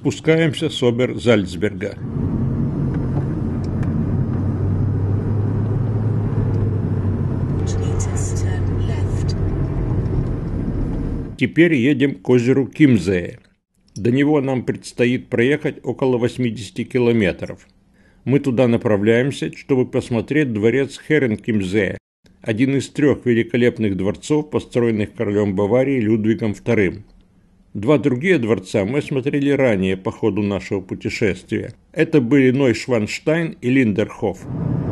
Спускаемся с Обер-Зальцберга. Теперь едем к озеру Кимзее. До него нам предстоит проехать около 80 километров. Мы туда направляемся, чтобы посмотреть дворец Херенкимзее, один из 3 великолепных дворцов, построенных королем Баварии Людвигом II. 2 другие дворца мы осмотрели ранее по ходу нашего путешествия. Это были Нойшванштайн и Линдерхоф.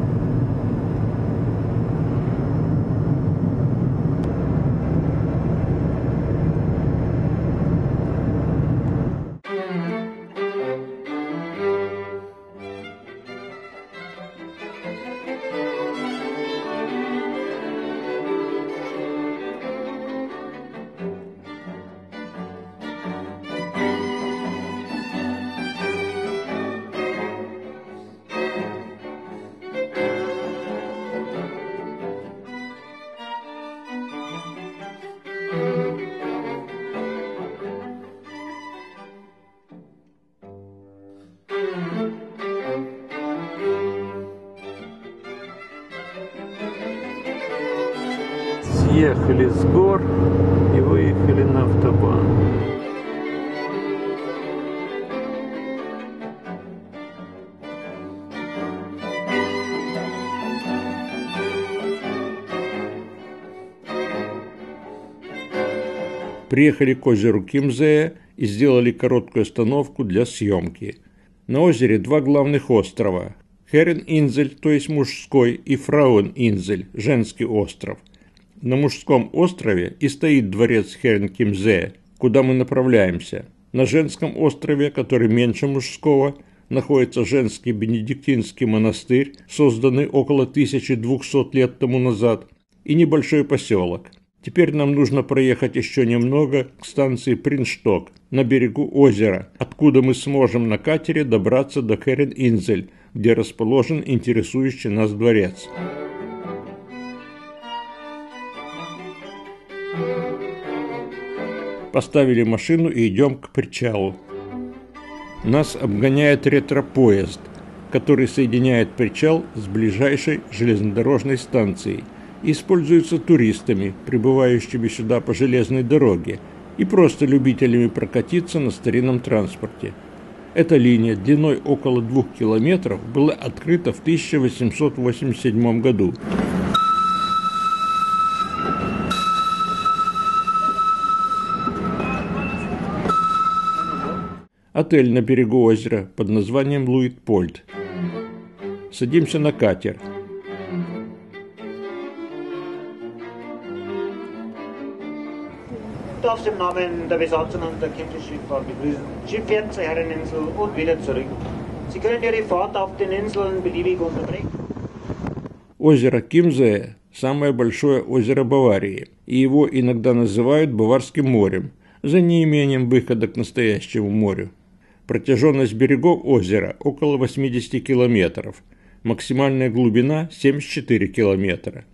Съехали с гор и выехали на автобан. Приехали к озеру Кимзее и сделали короткую остановку для съемки. На озере 2 главных острова – Херен-Инзель, то есть мужской, и Фрауен-Инзель, женский остров. На мужском острове и стоит дворец Херенкимзее, куда мы направляемся. На женском острове, который меньше мужского, находится женский бенедиктинский монастырь, созданный около 1200 лет тому назад, и небольшой поселок. Теперь нам нужно проехать еще немного к станции Приншток на берегу озера, откуда мы сможем на катере добраться до Херен-Инзель, где расположен интересующий нас дворец. Поставили машину и идем к причалу. Нас обгоняет ретро-поезд, который соединяет причал с ближайшей железнодорожной станцией и используется туристами, прибывающими сюда по железной дороге, и просто любителями прокатиться на старинном транспорте. Эта линия длиной около 2 километров была открыта в 1887 году. Отель на берегу озера под названием Луитпольд. Садимся на катер. Ich darf Sie im Namen der Besatzung und der Kinderschifffahrt begrüßen. Schiff fährt zur Herreninsel und wieder zurück. Sie können Ihre Fahrt auf den Inseln beliebig unterbrechen. Озеро Кимзее – самое большое озеро Баварии, и его иногда называют Баварским морем, за неимением выхода к настоящему морю. Протяженность берегов озера около 80 километров, максимальная глубина 74 километра.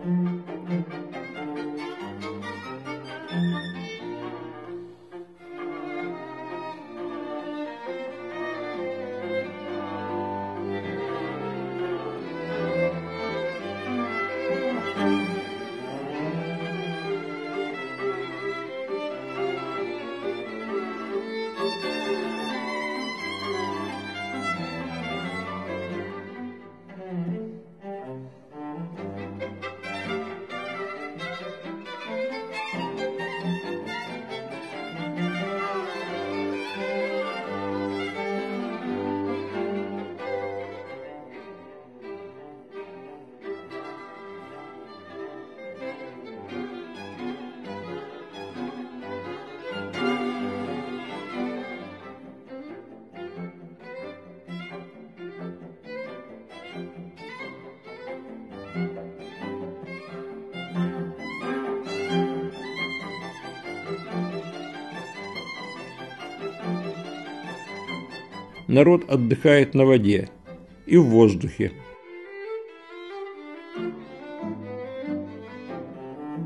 Народ отдыхает на воде и в воздухе.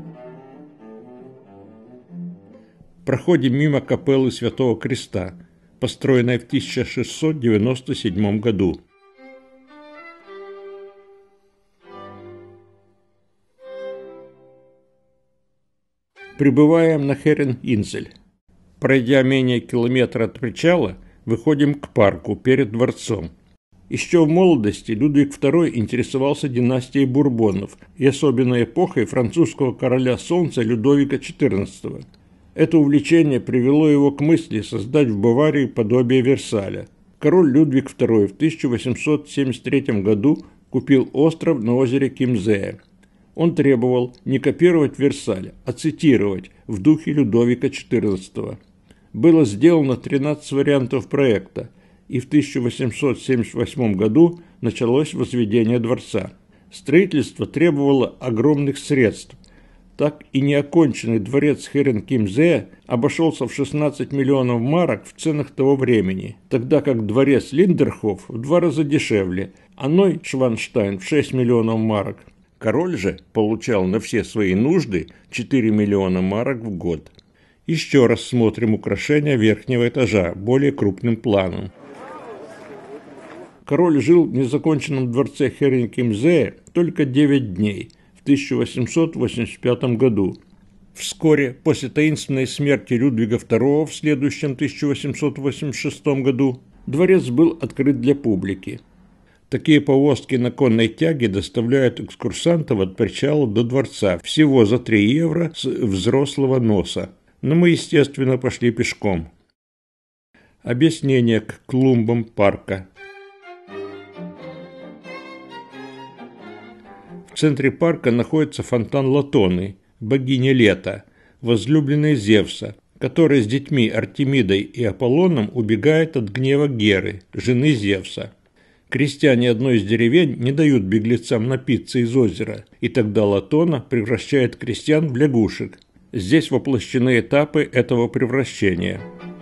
Проходим мимо капеллы Святого Креста. построенная в 1697 году. Прибываем на Херен-Инзель. Пройдя менее километра от причала, выходим к парку перед дворцом. Еще в молодости Людвиг II интересовался династией Бурбонов и особенно эпохой французского короля солнца Людовика XIV. Это увлечение привело его к мысли создать в Баварии подобие Версаля. Король Людвиг II в 1873 году купил остров на озере Кимзее. Он требовал не копировать Версаль, а цитировать в духе Людовика XIV. Было сделано 13 вариантов проекта, и в 1878 году началось возведение дворца. Строительство требовало огромных средств. Так и неоконченный дворец Херен-Кимзее обошелся в 16 миллионов марок в ценах того времени, тогда как дворец Линдерхоф в 2 раза дешевле, а Нойшванштайн в 6 миллионов марок. Король же получал на все свои нужды 4 миллиона марок в год. Еще раз смотрим украшения верхнего этажа более крупным планом. Король жил в незаконченном дворце Херен-Кимзее только 9 дней в 1885 году. Вскоре после таинственной смерти Людвига II в следующем 1886 году дворец был открыт для публики. Такие повозки на конной тяге доставляют экскурсантов от причала до дворца всего за 3 евро с взрослого носа. Но мы, естественно, пошли пешком. Объяснение к клумбам парка. В центре парка находится фонтан Латоны, богиня лета, возлюбленной Зевса, которая с детьми Артемидой и Аполлоном убегает от гнева Геры, жены Зевса. Крестьяне одной из деревень не дают беглецам напиться из озера, и тогда Латона превращает крестьян в лягушек. Здесь воплощены этапы этого превращения.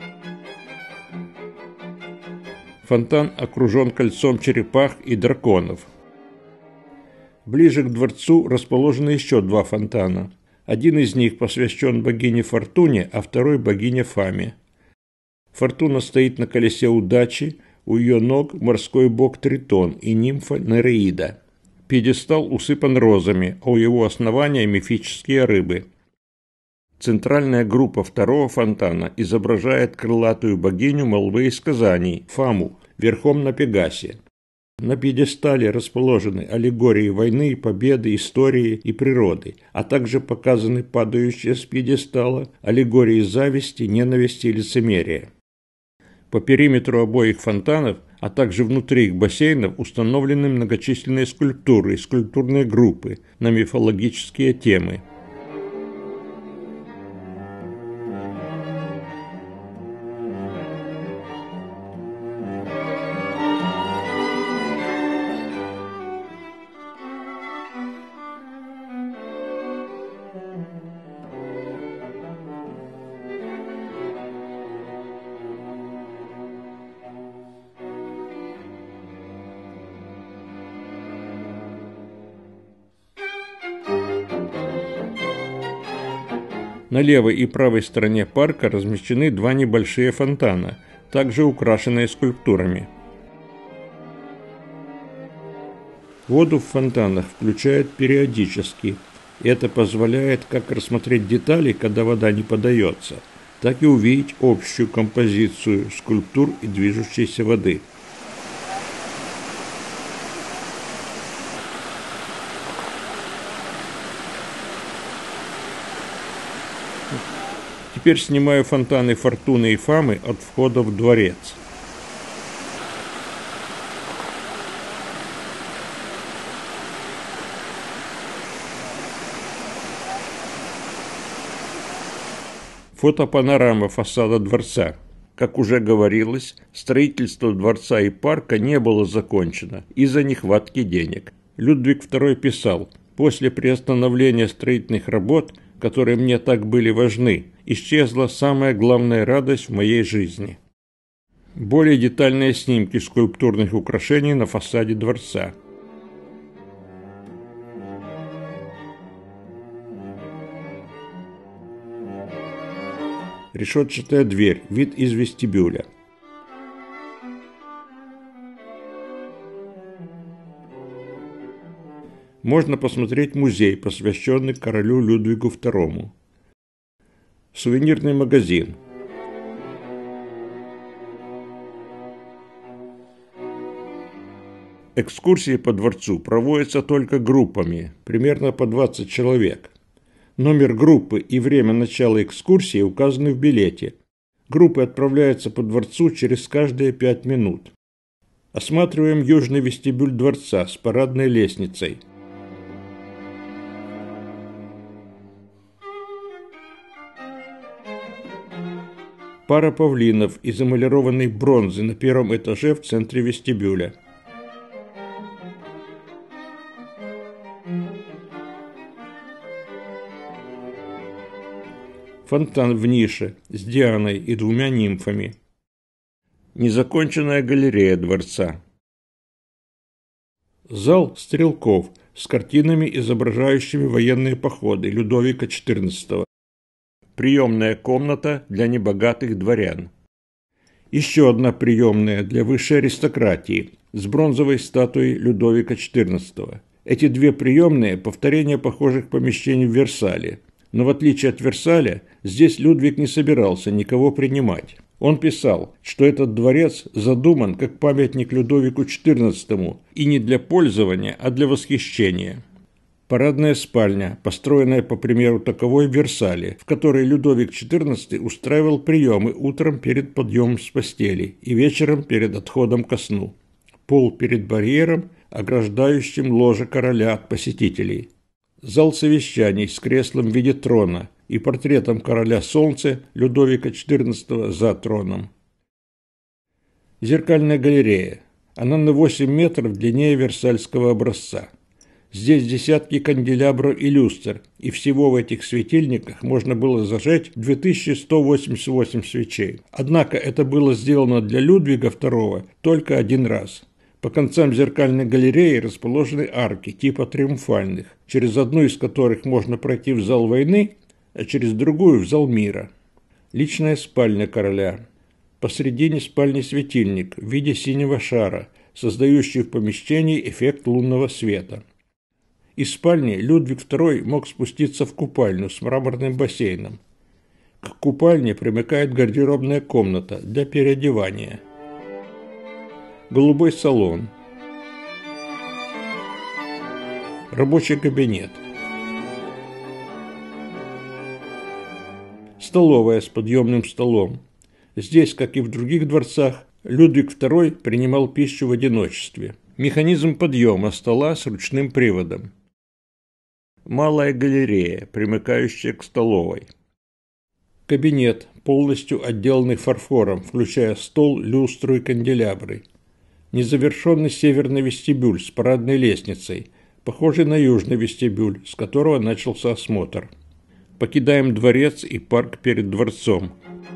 Фонтан окружен кольцом черепах и драконов. Ближе к дворцу расположены еще 2 фонтана. Один из них посвящен богине Фортуне, а второй богине Фаме. Фортуна стоит на колесе удачи, у ее ног морской бог Тритон и нимфа Нереида. Пьедестал усыпан розами, а у его основания мифические рыбы. Центральная группа второго фонтана изображает крылатую богиню молвы и сказаний, Фаму, верхом на Пегасе. На пьедестале расположены аллегории войны, победы, истории и природы, а также показаны падающие с пьедестала аллегории зависти, ненависти и лицемерия. По периметру обоих фонтанов, а также внутри их бассейнов установлены многочисленные скульптуры и скульптурные группы на мифологические темы. На левой и правой стороне парка размещены 2 небольшие фонтана, также украшенные скульптурами. Воду в фонтанах включают периодически. Это позволяет как рассмотреть детали, когда вода не подается, так и увидеть общую композицию скульптур и движущейся воды. Теперь снимаю фонтаны Фортуны и Фамы от входа в дворец. Фотопанорама фасада дворца. Как уже говорилось, строительство дворца и парка не было закончено из-за нехватки денег. Людвиг II писал: «После приостановления строительных работ, которые мне так были важны, исчезла самая главная радость в моей жизни». Более детальные снимки скульптурных украшений на фасаде дворца. Решетчатая дверь, вид из вестибюля. можно посмотреть музей, посвященный королю Людвигу II. Сувенирный магазин. Экскурсии по дворцу проводятся только группами, примерно по 20 человек. Номер группы и время начала экскурсии указаны в билете. Группы отправляются по дворцу через каждые 5 минут. Осматриваем южный вестибюль дворца с парадной лестницей. Пара павлинов из эмалированной бронзы на первом этаже в центре вестибюля. Фонтан в нише с Дианой и 2 нимфами. Незаконченная галерея дворца. Зал стрелков с картинами, изображающими военные походы Людовика XIV. Приемная комната для небогатых дворян. Еще одна приемная для высшей аристократии с бронзовой статуей Людовика XIV. Эти 2 приемные – повторение похожих помещений в Версале. Но в отличие от Версаля, здесь Людвиг не собирался никого принимать. Он писал, что этот дворец задуман как памятник Людовику XIV и не для пользования, а для восхищения. Парадная спальня, построенная по примеру таковой в Версале, в которой Людовик XIV устраивал приемы утром перед подъемом с постели и вечером перед отходом ко сну. Пол перед барьером, ограждающим ложе короля от посетителей. Зал совещаний с креслом в виде трона и портретом короля Солнца Людовика XIV за троном. Зеркальная галерея. Она на 8 метров длиннее версальского образца. Здесь десятки канделябров и люстр, и всего в этих светильниках можно было зажечь 2188 свечей. Однако это было сделано для Людвига II только 1 раз. По концам зеркальной галереи расположены арки типа триумфальных, через одну из которых можно пройти в зал войны, а через другую в зал мира. Личная спальня короля. Посредине спальни светильник в виде синего шара, создающий в помещении эффект лунного света. Из спальни Людвиг II мог спуститься в купальню с мраморным бассейном. К купальне примыкает гардеробная комната для переодевания. Голубой салон. Рабочий кабинет. Столовая с подъемным столом. Здесь, как и в других дворцах, Людвиг II принимал пищу в одиночестве. Механизм подъема стола с ручным приводом. Малая галерея, примыкающая к столовой. Кабинет, полностью отделанный фарфором, включая стол, люстру и канделябры. Незавершенный северный вестибюль с парадной лестницей, похожий на южный вестибюль, с которого начался осмотр. Покидаем дворец и парк перед дворцом.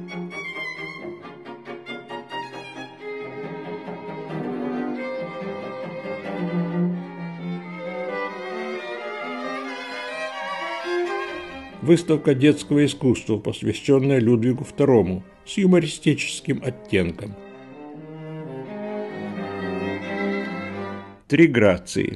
Выставка детского искусства, посвященная Людвигу II, с юмористическим оттенком. 3 грации.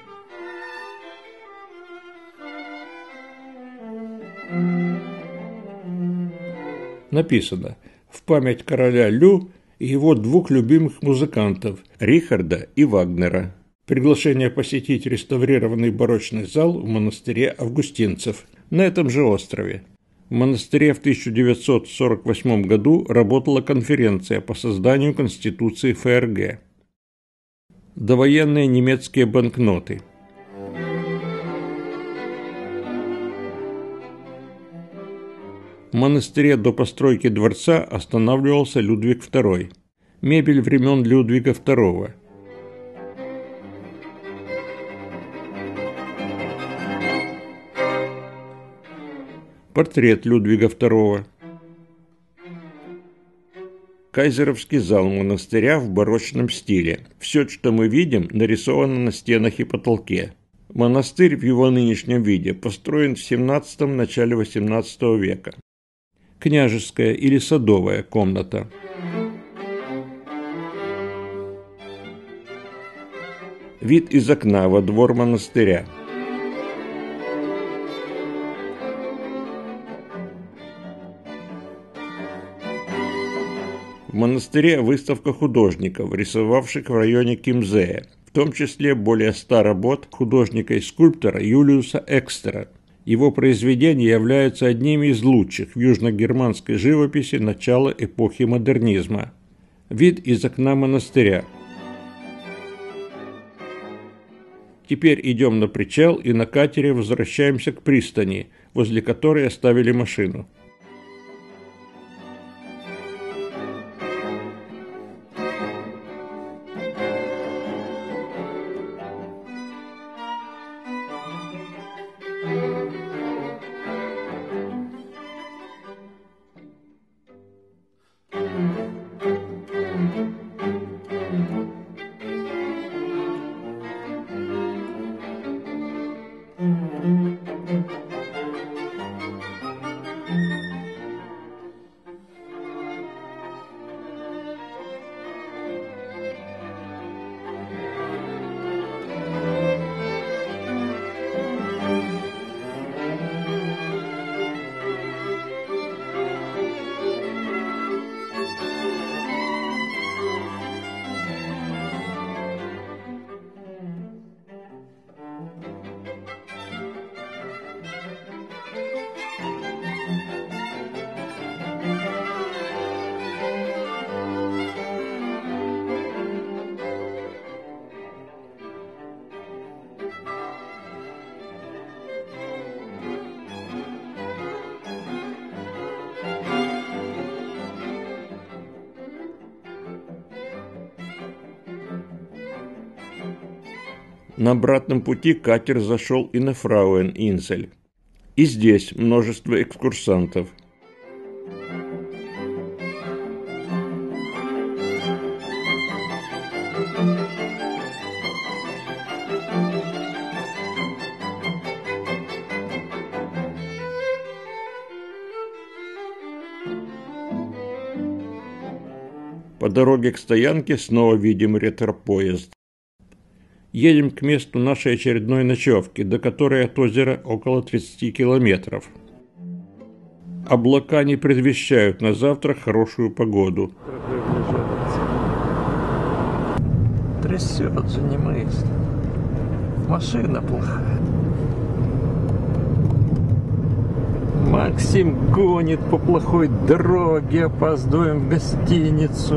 Написано: в память короля Лю и его 2 любимых музыкантов Рихарда и Вагнера. Приглашение посетить реставрированный барочный зал в монастыре августинцев на этом же острове. В монастыре в 1948 году работала конференция по созданию Конституции ФРГ. Довоенные немецкие банкноты. В монастыре до постройки дворца останавливался Людвиг II. Мебель времен Людвига II. Портрет Людвига II. Кайзеровский зал монастыря в барочном стиле. Все, что мы видим, нарисовано на стенах и потолке. Монастырь в его нынешнем виде построен в 17-м, начале 18 века. Княжеская или садовая комната. Вид из окна во двор монастыря. В монастыре выставка художников, рисовавших в районе Кимзея, в том числе более 100 работ художника и скульптора Юлиуса Экстера. Его произведения являются одними из лучших в южногерманской живописи начала эпохи модернизма. Вид из окна монастыря. Теперь идем на причал и на катере возвращаемся к пристани, возле которой оставили машину. На обратном пути катер зашел и на Фрауен-Инзель. И здесь множество экскурсантов. По дороге к стоянке снова видим ретро-поезд. Едем к месту нашей очередной ночевки, до которой от озера около 30 километров. Облака не предвещают на завтра хорошую погоду. Трясет, занимается. Машина плохая. Максим гонит по плохой дороге, опаздываем в гостиницу.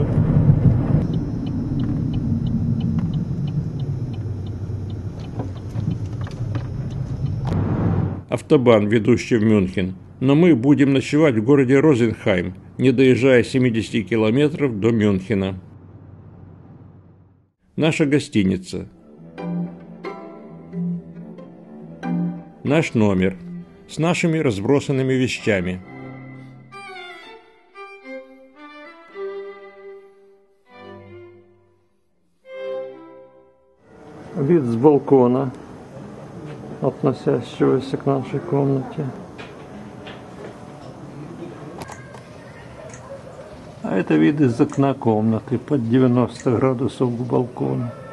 Автобан, ведущий в Мюнхен, но мы будем ночевать в городе Розенхайм, не доезжая 70 километров до Мюнхена. Наша гостиница. Наш номер с нашими разбросанными вещами. Вид с балкона, относящегося к нашей комнате. А это вид из окна комнаты под 90 градусов к балкону.